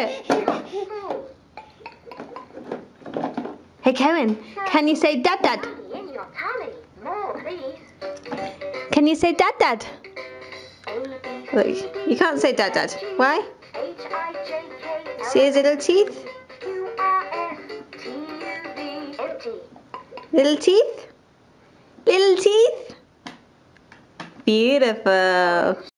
it. Hey, Karen, can you say dad dad? Can you say dad dad? Look, you can't say dad dad. Why? See his little teeth? Little teeth? Little teeth? Beautiful.